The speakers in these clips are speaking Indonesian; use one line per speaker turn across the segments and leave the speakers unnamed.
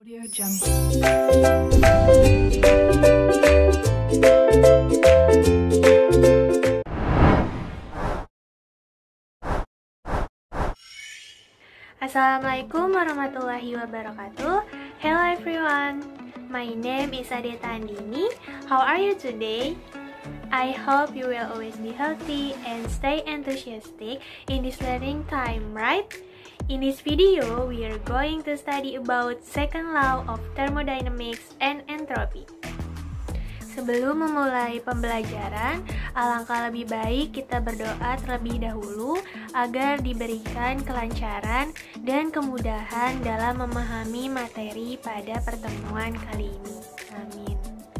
Audio Jungle.
Assalamualaikum warahmatullahi wabarakatuh. Hello everyone, my name is Adeta Andini. How are you today? I hope you will always be healthy and stay enthusiastic in this learning time, right? In this video, we are going to study about second law of thermodynamics and entropy. Sebelum memulai pembelajaran, alangkah lebih baik kita berdoa terlebih dahulu agar diberikan kelancaran dan kemudahan dalam memahami materi pada pertemuan kali ini. Amin.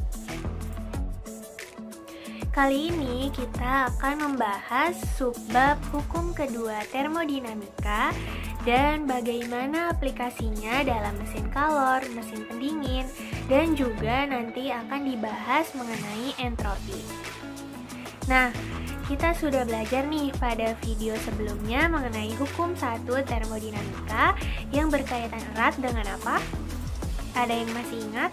Kali ini kita akan membahas subbab hukum kedua termodinamika dan bagaimana aplikasinya dalam mesin kalor, mesin pendingin, dan juga nanti akan dibahas mengenai entropi. Nah, kita sudah belajar nih pada video sebelumnya mengenai hukum 1 termodinamika yang berkaitan erat dengan apa? Ada yang masih ingat?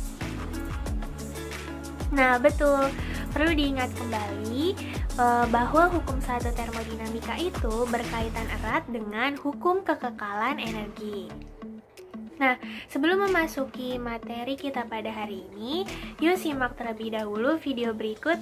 Nah, betul. Perlu diingat kembali bahwa hukum 1 termodinamika itu berkaitan erat dengan hukum kekekalan energi. Nah, sebelum memasuki materi kita pada hari ini, yuk simak terlebih dahulu video berikut.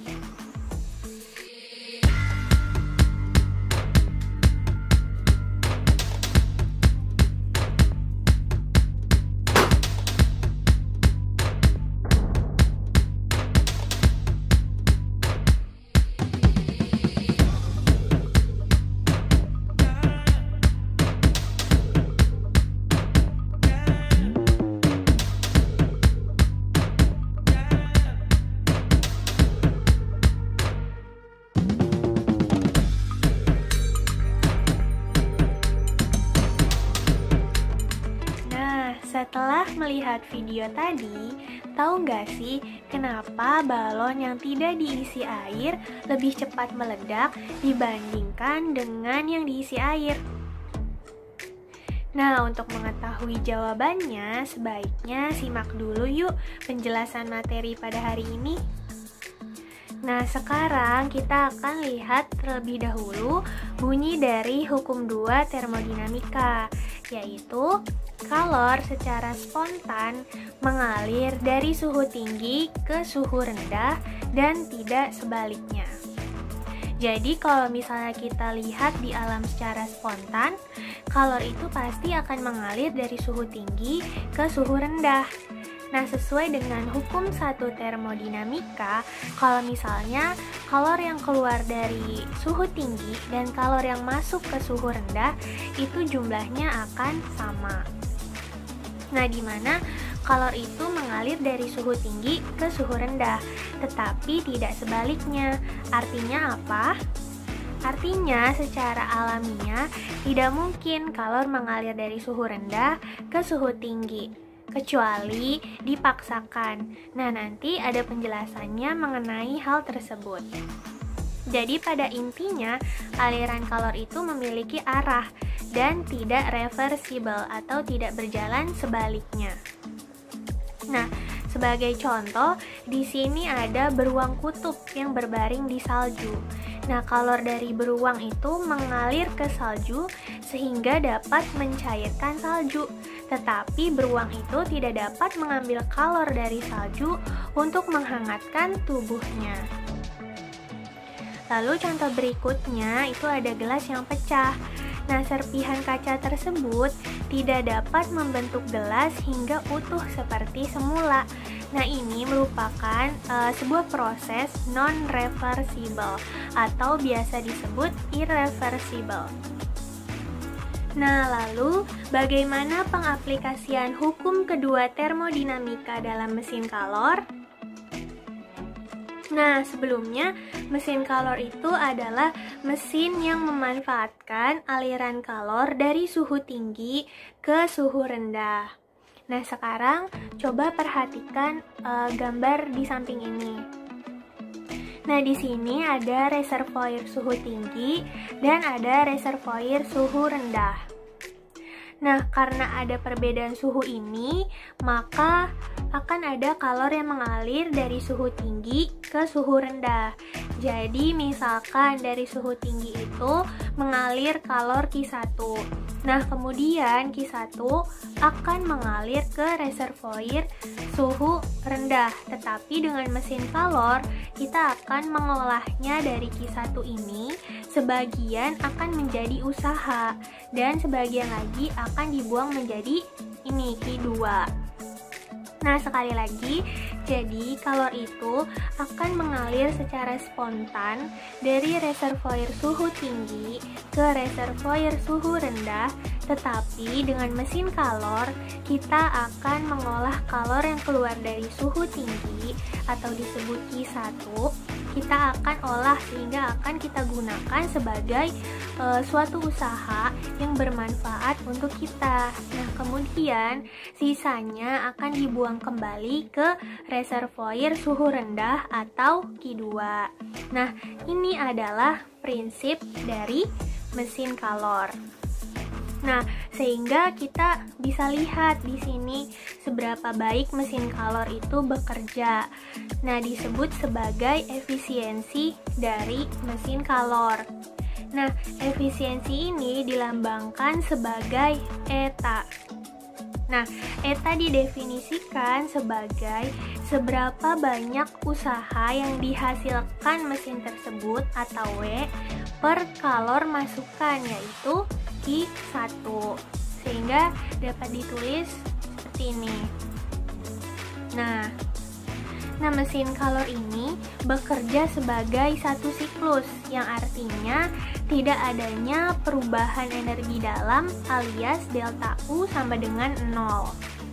Setelah melihat video tadi, tahu nggak sih kenapa balon yang tidak diisi air lebih cepat meledak dibandingkan dengan yang diisi air? Nah, untuk mengetahui jawabannya, sebaiknya simak dulu yuk penjelasan materi pada hari ini. Nah, sekarang kita akan lihat terlebih dahulu bunyi dari hukum 2 termodinamika, yaitu kalor secara spontan mengalir dari suhu tinggi ke suhu rendah dan tidak sebaliknya. Jadi kalau misalnya kita lihat di alam secara spontan, kalor itu pasti akan mengalir dari suhu tinggi ke suhu rendah. Nah, sesuai dengan hukum 1 termodinamika, kalau misalnya kalor yang keluar dari suhu tinggi dan kalor yang masuk ke suhu rendah, itu jumlahnya akan sama. Nah, di mana kalor itu mengalir dari suhu tinggi ke suhu rendah, tetapi tidak sebaliknya. Artinya apa? Artinya, secara alamiah tidak mungkin kalor mengalir dari suhu rendah ke suhu tinggi, kecuali dipaksakan. Nah, nanti ada penjelasannya mengenai hal tersebut. Jadi pada intinya, aliran kalor itu memiliki arah dan tidak reversible atau tidak berjalan sebaliknya. Nah, sebagai contoh, di sini ada beruang kutub yang berbaring di salju. Nah, kalor dari beruang itu mengalir ke salju sehingga dapat mencairkan salju. Tetapi beruang itu tidak dapat mengambil kalor dari salju untuk menghangatkan tubuhnya. Lalu contoh berikutnya itu ada gelas yang pecah. Nah, serpihan kaca tersebut tidak dapat membentuk gelas hingga utuh seperti semula. Nah, ini merupakan sebuah proses non-reversible atau biasa disebut irreversible. Nah, lalu bagaimana pengaplikasian hukum kedua termodinamika dalam mesin kalor? Nah, sebelumnya mesin kalor itu adalah mesin yang memanfaatkan aliran kalor dari suhu tinggi ke suhu rendah. Nah, sekarang coba perhatikan gambar di samping ini. Nah, di sini ada reservoir suhu tinggi dan ada reservoir suhu rendah. Nah, karena ada perbedaan suhu ini, maka akan ada kalor yang mengalir dari suhu tinggi ke suhu rendah. Jadi, misalkan dari suhu tinggi itu mengalir kalor Q1. Nah, kemudian Q1 akan mengalir ke reservoir suhu rendah. Tetapi dengan mesin kalor, kita akan mengolahnya dari Q1 ini, sebagian akan menjadi usaha dan sebagian lagi akan dibuang menjadi ini Q2. Nah, sekali lagi, jadi kalor itu akan mengalir secara spontan dari reservoir suhu tinggi ke reservoir suhu rendah, tetapi dengan mesin kalor kita akan mengolah kalor yang keluar dari suhu tinggi atau disebut Q1, kita akan olah sehingga akan kita gunakan sebagai suatu usaha yang bermanfaat untuk kita. Nah, kemudian sisanya akan dibuang kembali ke reservoir suhu rendah atau Q2. Nah, ini adalah prinsip dari mesin kalor. Nah, sehingga kita bisa lihat di sini seberapa baik mesin kalor itu bekerja. Nah, disebut sebagai efisiensi dari mesin kalor. Nah, efisiensi ini dilambangkan sebagai eta. Nah, eta didefinisikan sebagai seberapa banyak usaha yang dihasilkan mesin tersebut atau W per kalor masukan, yaitu Q1. Sehingga dapat ditulis seperti ini. Nah, mesin kalor ini bekerja sebagai satu siklus, yang artinya tidak adanya perubahan energi dalam alias delta U sama dengan 0.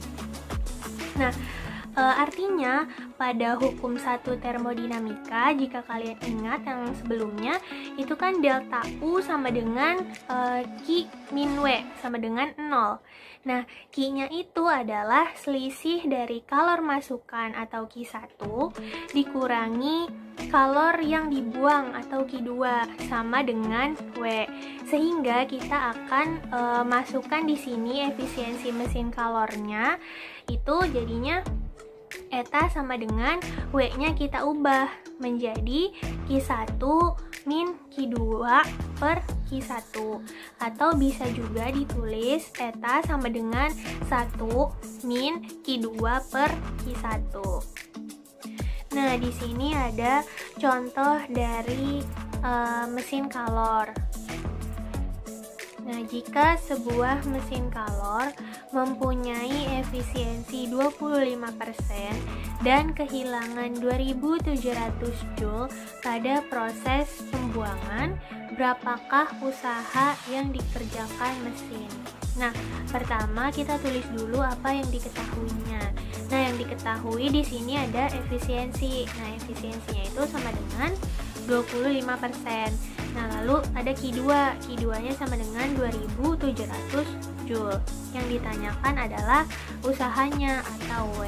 Nah, artinya pada hukum 1 termodinamika, jika kalian ingat yang sebelumnya, itu kan delta U sama dengan Q min W sama dengan 0. Nah, Q-nya itu adalah selisih dari kalor masukan atau Q1 dikurangi kalor yang dibuang atau Q2 sama dengan W. Sehingga kita akan masukkan di sini efisiensi mesin kalornya, itu jadinya eta sama dengan W-nya kita ubah menjadi Q1 min Q2 per Q1, atau bisa juga ditulis eta sama dengan 1 min Q2 per Q1. Nah, di sini ada contoh dari mesin kalor. Nah, jika sebuah mesin kalor mempunyai efisiensi 25% dan kehilangan 2700 Joule pada proses pembuangan, berapakah usaha yang dikerjakan mesin? Nah, pertama kita tulis dulu apa yang diketahuinya. Nah, yang diketahui di sini ada efisiensi. Nah, efisiensinya itu sama dengan 25%. Nah, lalu ada Q2. Q2-nya sama dengan 2700 Joule. Yang ditanyakan adalah usahanya atau W.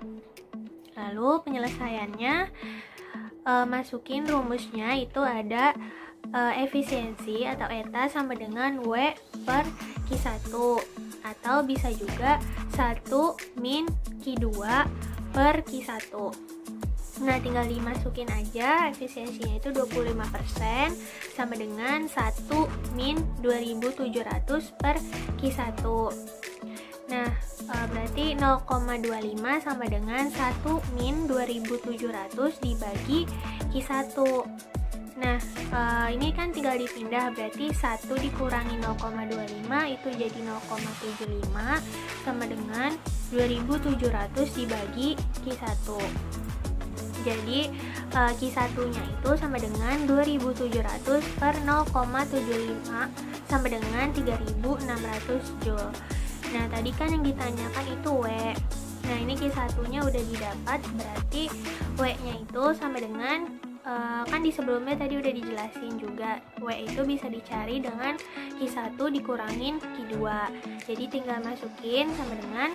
Lalu penyelesaiannya, masukin rumusnya, itu ada efisiensi atau eta sama dengan W per Q1, atau bisa juga 1 min Q2 per Q1. Nah, tinggal dimasukin aja, efisiensinya itu 25% sama dengan 1 min 2700 per Q1. Nah, berarti 0,25 sama dengan 1 min 2700 dibagi Q1. Nah, ini kan tinggal dipindah, berarti 1 dikurangi 0,25 itu jadi 0,75 sama dengan 2700 dibagi Q1. Jadi Q1-nya itu sama dengan 2700 per 0,75 sama dengan 3600 Joule. Nah, tadi kan yang ditanyakan itu W. Nah, ini Q1-nya udah didapat, berarti W-nya itu sama dengan kan di sebelumnya tadi udah dijelasin juga, W itu bisa dicari dengan Q1 dikurangin Q2. Jadi tinggal masukin sama dengan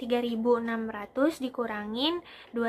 3600 dikurangin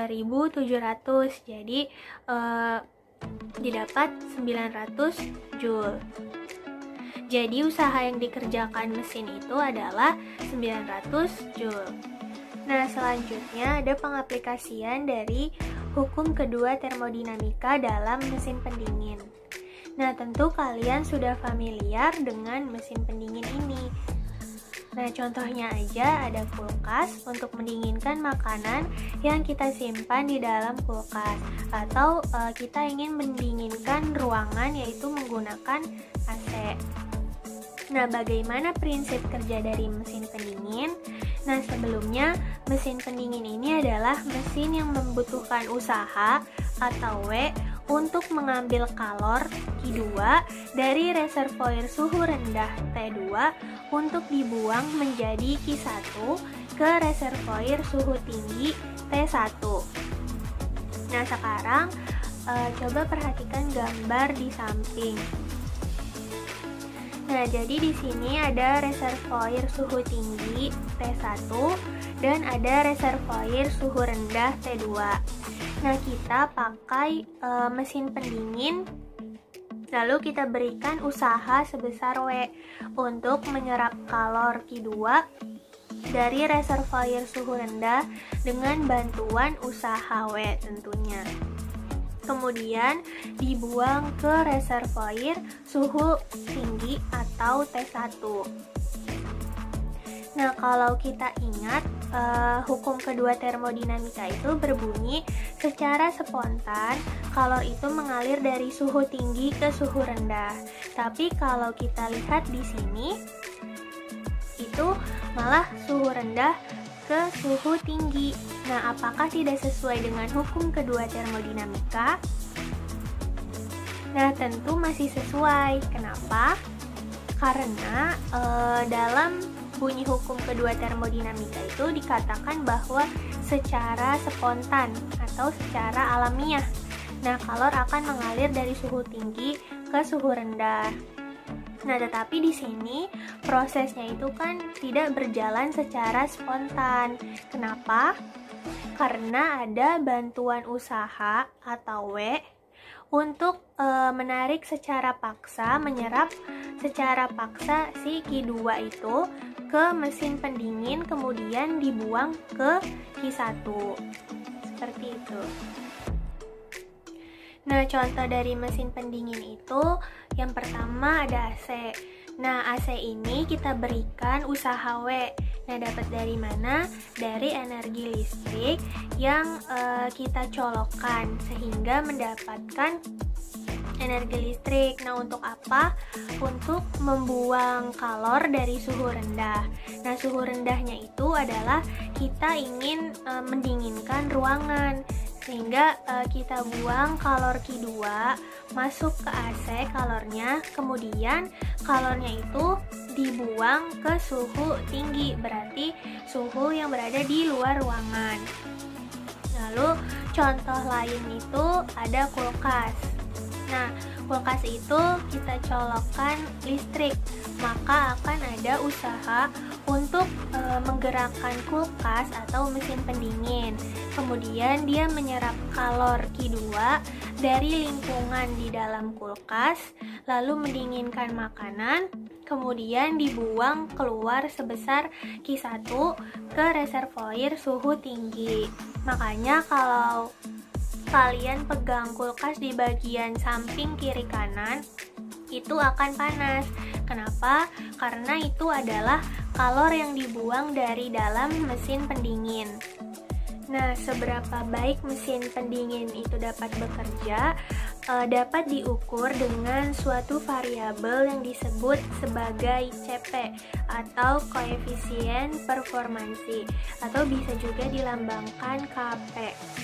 2700. Jadi didapat 900 Joule. Jadi usaha yang dikerjakan mesin itu adalah 900 Joule. Nah, selanjutnya ada pengaplikasian dari hukum kedua termodinamika dalam mesin pendingin. Nah, tentu kalian sudah familiar dengan mesin pendingin ini. Nah, contohnya aja ada kulkas untuk mendinginkan makanan yang kita simpan di dalam kulkas, atau kita ingin mendinginkan ruangan yaitu menggunakan AC. Nah, bagaimana prinsip kerja dari mesin pendingin? Nah, sebelumnya mesin pendingin ini adalah mesin yang membutuhkan usaha atau W untuk mengambil kalor Q2 dari reservoir suhu rendah T2 untuk dibuang menjadi Q1 ke reservoir suhu tinggi T1. Nah, sekarang coba perhatikan gambar di samping. Nah, jadi di sini ada reservoir suhu tinggi T1 dan ada reservoir suhu rendah T2. Nah, kita pakai mesin pendingin, lalu kita berikan usaha sebesar W untuk menyerap kalor Q2 dari reservoir suhu rendah dengan bantuan usaha W tentunya. Kemudian dibuang ke reservoir suhu tinggi atau T1. Nah, kalau kita ingat, hukum kedua termodinamika itu berbunyi secara spontan kalor itu mengalir dari suhu tinggi ke suhu rendah. Tapi kalau kita lihat di sini, itu malah suhu rendah ke suhu tinggi. Nah, apakah tidak sesuai dengan hukum kedua termodinamika? Nah, tentu masih sesuai. Kenapa? Karena dalam bunyi hukum kedua termodinamika itu dikatakan bahwa secara spontan atau secara alamiah. Nah, kalor akan mengalir dari suhu tinggi ke suhu rendah. Nah, tetapi di sini prosesnya itu kan tidak berjalan secara spontan. Kenapa? Karena ada bantuan usaha atau W untuk menarik secara paksa, menyerap secara paksa si Q2 itu ke mesin pendingin, kemudian dibuang ke Q1. Seperti itu. Nah, contoh dari mesin pendingin itu yang pertama ada AC. Nah, AC ini kita berikan usaha W. Nah, dapat dari mana? Dari energi listrik yang kita colokkan sehingga mendapatkan energi listrik. Nah, untuk apa? Untuk membuang kalor dari suhu rendah. Nah, suhu rendahnya itu adalah kita ingin mendinginkan ruangan, sehingga kita buang kalor Q2 masuk ke AC kalornya, kemudian kalornya itu dibuang ke suhu tinggi, berarti suhu yang berada di luar ruangan. Lalu contoh lain itu ada kulkas. Nah, kulkas itu kita colokkan listrik, maka akan ada usaha untuk menggerakkan kulkas atau mesin pendingin. Kemudian dia menyerap kalor Q2 dari lingkungan di dalam kulkas, lalu mendinginkan makanan, kemudian dibuang keluar sebesar Q1 ke reservoir suhu tinggi. Makanya kalau kalian pegang kulkas di bagian samping kiri kanan, itu akan panas. Kenapa? Karena itu adalah kalor yang dibuang dari dalam mesin pendingin. Nah, seberapa baik mesin pendingin itu dapat bekerja dapat diukur dengan suatu variabel yang disebut sebagai CP atau koefisien performansi, atau bisa juga dilambangkan KP.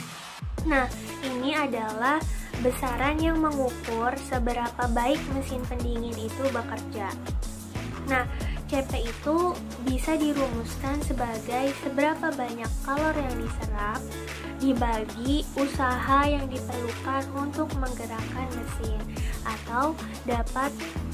Nah, ini adalah besaran yang mengukur seberapa baik mesin pendingin itu bekerja. Nah, CP itu bisa dirumuskan sebagai seberapa banyak kalor yang diserap dibagi usaha yang diperlukan untuk menggerakkan mesin, atau dapat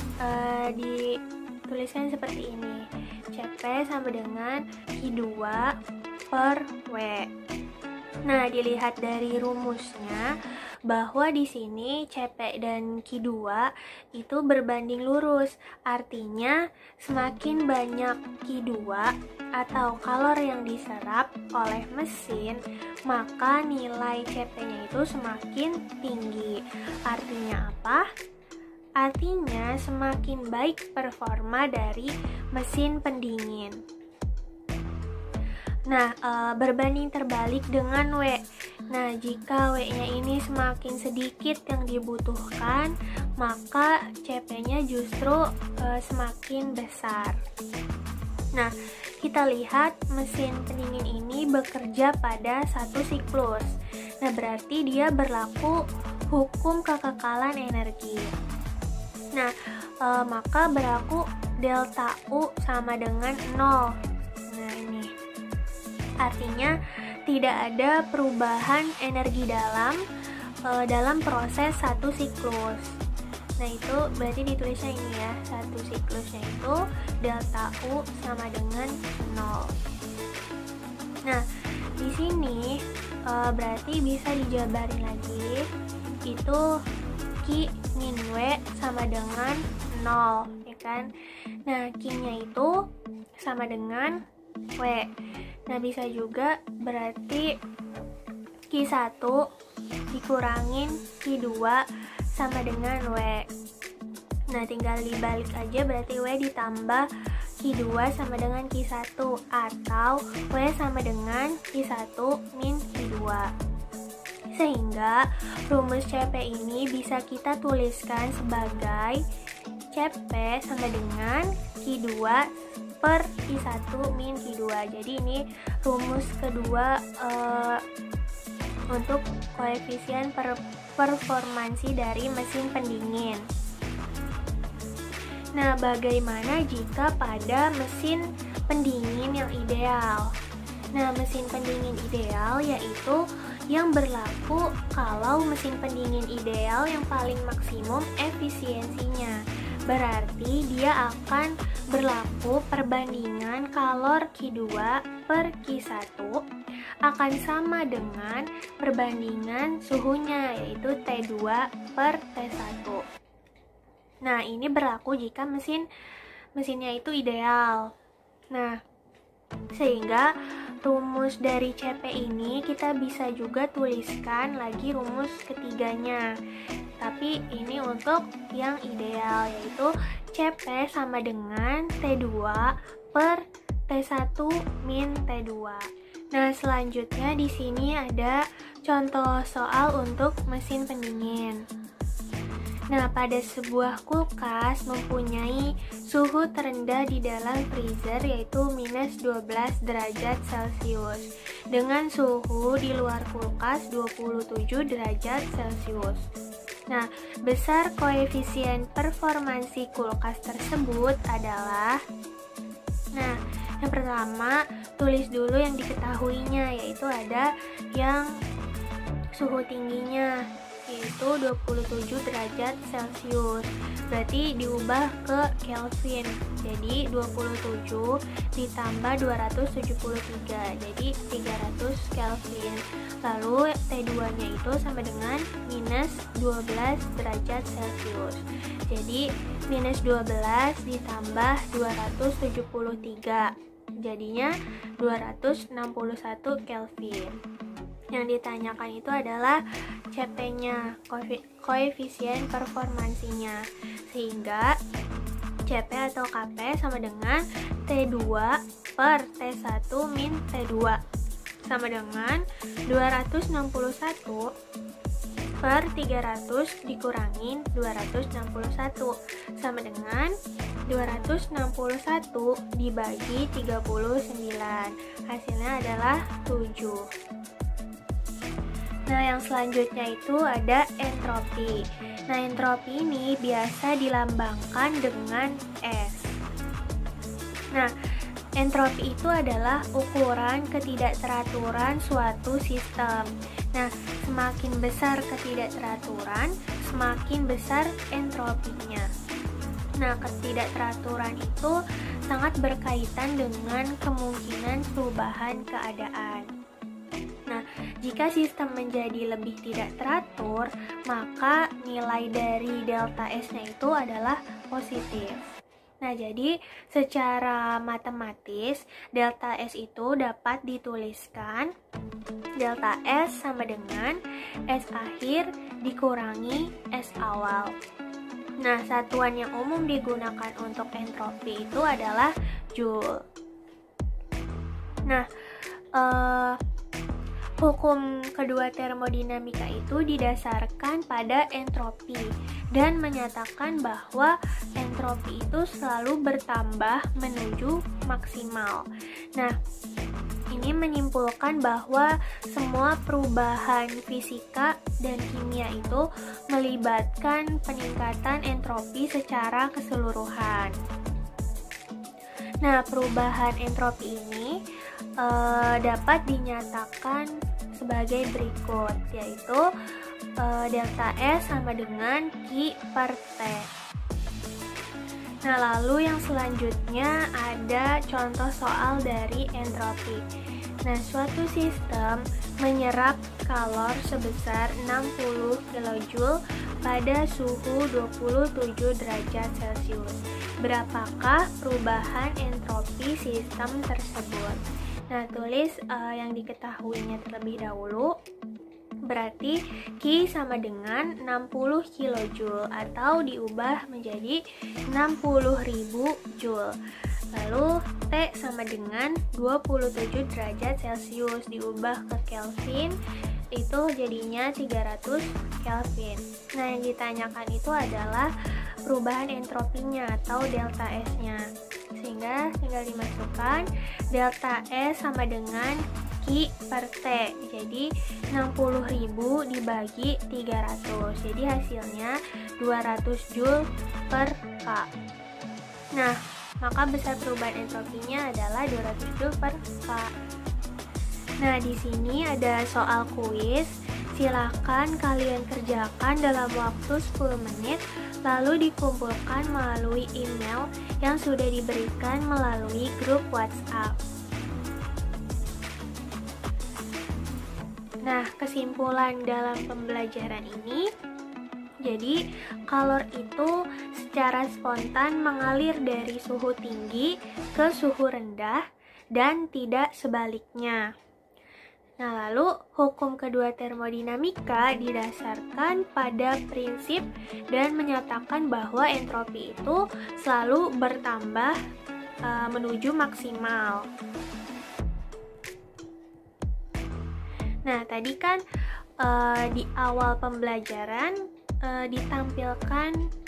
dituliskan seperti ini. CP sama dengan Q2 per W. Nah, dilihat dari rumusnya bahwa di sini Cp dan Q2 itu berbanding lurus. Artinya semakin banyak Q2 atau kalor yang diserap oleh mesin, maka nilai Cp-nya itu semakin tinggi. Artinya apa? Artinya semakin baik performa dari mesin pendingin. Nah, berbanding terbalik dengan W. Nah, jika W-nya ini semakin sedikit yang dibutuhkan, maka Cp-nya justru semakin besar. Nah, kita lihat mesin pendingin ini bekerja pada satu siklus. Nah, berarti dia berlaku hukum kekekalan energi. Nah, maka berlaku delta U sama dengan 0. Nah, ini artinya tidak ada perubahan energi dalam proses satu siklus. Nah, itu berarti ditulisnya ini ya, satu siklusnya itu delta U sama dengan 0. Nah, di sini berarti bisa dijabarin lagi, itu Q min W sama dengan 0, ya kan? Nah, Q-nya itu sama dengan W. Nah, bisa juga berarti Q1 dikurangin Q2 sama dengan W. Nah, tinggal dibalik aja, berarti W ditambah Q2 sama dengan Q1 atau W sama dengan Q1 min Q2. Sehingga rumus Cp ini bisa kita tuliskan sebagai Cp sama dengan Q2 per Q1 min Q2. Jadi ini rumus kedua untuk koefisien performansi dari mesin pendingin. Nah, bagaimana jika pada mesin pendingin yang ideal? Nah, mesin pendingin ideal yaitu yang berlaku kalau mesin pendingin ideal yang paling maksimum efisiensinya. Berarti dia akan berlaku perbandingan kalor Q2 per Q1 akan sama dengan perbandingan suhunya, yaitu T2 per T1. Nah, ini berlaku jika mesinnya itu ideal. Nah, sehingga rumus dari Cp ini kita bisa juga tuliskan lagi rumus ketiganya. Tapi ini untuk yang ideal, yaitu Cp sama dengan T2 per T1 min T2. Nah, selanjutnya di sini ada contoh soal untuk mesin pendingin. Nah, pada sebuah kulkas mempunyai suhu terendah di dalam freezer yaitu minus 12 derajat Celcius dengan suhu di luar kulkas 27 derajat Celcius. Nah, besar koefisien performansi kulkas tersebut adalah, nah, yang pertama tulis dulu yang diketahuinya, yaitu ada yang suhu tingginya yaitu 27 derajat Celcius. Berarti diubah ke Kelvin. Jadi 27 ditambah 273, jadi 300 Kelvin. Lalu T2-nya itu sama dengan minus 12 derajat Celcius. Jadi minus 12 ditambah 273, jadinya 261 Kelvin. Yang ditanyakan itu adalah Cp-nya, koefisien performansinya, sehingga Cp atau Kp sama dengan T2 per T1 min T2 sama dengan 261 per 300 dikurangin 261 sama dengan 261 dibagi 39, hasilnya adalah 7. Nah, yang selanjutnya itu ada entropi. Nah, entropi ini biasa dilambangkan dengan S. Nah, entropi itu adalah ukuran ketidakteraturan suatu sistem. Nah, semakin besar ketidakteraturan, semakin besar entropinya. Nah, ketidakteraturan itu sangat berkaitan dengan kemungkinan perubahan keadaan. Nah, Jika sistem menjadi lebih tidak teratur, maka nilai dari delta S-nya itu adalah positif. Nah, jadi secara matematis, delta S itu dapat dituliskan delta S sama dengan S akhir dikurangi S awal. Nah, satuan yang umum digunakan untuk entropi itu adalah Joule. Nah, hukum kedua termodinamika itu didasarkan pada entropi dan menyatakan bahwa entropi itu selalu bertambah menuju maksimal. Nah, ini menyimpulkan bahwa semua perubahan fisika dan kimia itu melibatkan peningkatan entropi secara keseluruhan. Nah, perubahan entropi ini dapat dinyatakan sebagai berikut, yaitu delta S sama dengan Q per T. Nah, lalu yang selanjutnya ada contoh soal dari entropi. Nah, suatu sistem menyerap kalor sebesar 60 kJ pada suhu 27 derajat Celcius. Berapakah perubahan entropi sistem tersebut? Nah, tulis yang diketahuinya terlebih dahulu. Berarti Q sama dengan 60 kJ atau diubah menjadi 60.000 Joule. Lalu T sama dengan 27 derajat Celcius diubah ke Kelvin, itu jadinya 300 Kelvin. Nah, yang ditanyakan itu adalah perubahan entropinya atau delta S-nya. Sehingga tinggal dimasukkan delta S sama dengan Q per T. Jadi 60.000 dibagi 300. Jadi hasilnya 200 Joule per K. Nah, maka besar perubahan entropinya adalah 200 Joule per K. Nah, di sini ada soal kuis. Silakan kalian kerjakan dalam waktu 10 menit, lalu dikumpulkan melalui email yang sudah diberikan melalui grup WhatsApp. Nah, kesimpulan dalam pembelajaran ini, jadi kalor itu secara spontan mengalir dari suhu tinggi ke suhu rendah dan tidak sebaliknya. Nah, lalu hukum kedua termodinamika didasarkan pada prinsip dan menyatakan bahwa entropi itu selalu bertambah menuju maksimal. Nah, tadi kan di awal pembelajaran ditampilkan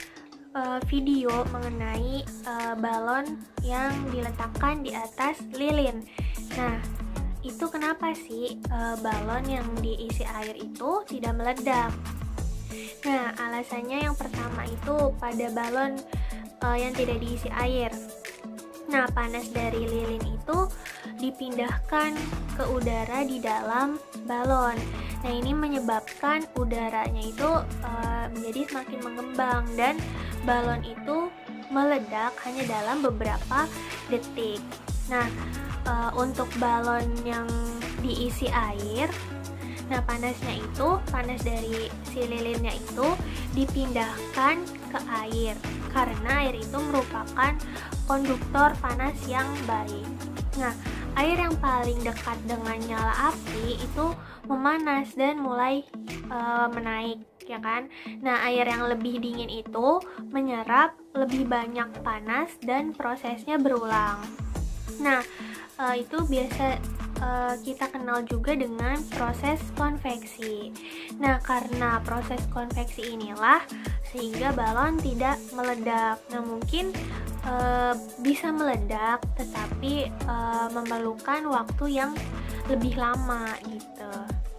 video mengenai balon yang diletakkan di atas lilin. Nah, itu kenapa sih balon yang diisi air itu tidak meledak? Nah, alasannya yang pertama itu pada balon yang tidak diisi air. Nah, panas dari lilin itu dipindahkan ke udara di dalam balon. Nah, ini menyebabkan udaranya itu menjadi semakin mengembang dan balon itu meledak hanya dalam beberapa detik. Nah, untuk balon yang diisi air, nah panasnya itu, panas dari si lilinnya itu dipindahkan ke air karena air itu merupakan konduktor panas yang baik. Nah, air yang paling dekat dengan nyala api itu memanas dan mulai menaik, ya kan? Nah, air yang lebih dingin itu menyerap lebih banyak panas dan prosesnya berulang. Nah, itu biasa kita kenal juga dengan proses konveksi. Nah, karena proses konveksi inilah sehingga balon tidak meledak. Nah, mungkin bisa meledak tetapi memerlukan waktu yang lebih lama gitu.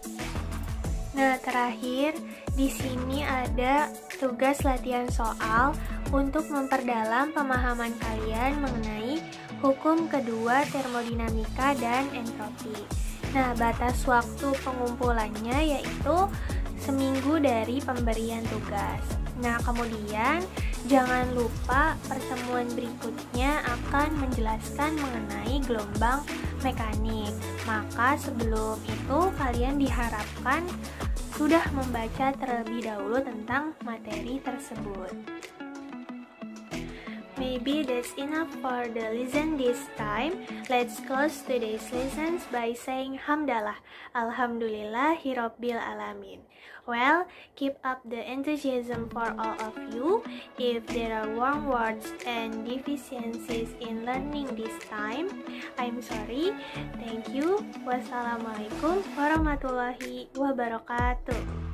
Nah, terakhir di sini ada tugas latihan soal untuk memperdalam pemahaman kalian mengenai hukum kedua termodinamika dan entropi. Nah, batas waktu pengumpulannya yaitu seminggu dari pemberian tugas. Nah, kemudian jangan lupa pertemuan berikutnya akan menjelaskan mengenai gelombang mekanik. Maka sebelum itu kalian diharapkan sudah membaca terlebih dahulu tentang materi tersebut. Maybe that's enough for the lesson this time. Let's close today's lessons by saying Hamdalah, Alhamdulillahirabbil alamin. Well, keep up the enthusiasm for all of you. If there are wrong words and deficiencies in learning this time, I'm sorry. Thank you. Wassalamualaikum warahmatullahi wabarakatuh.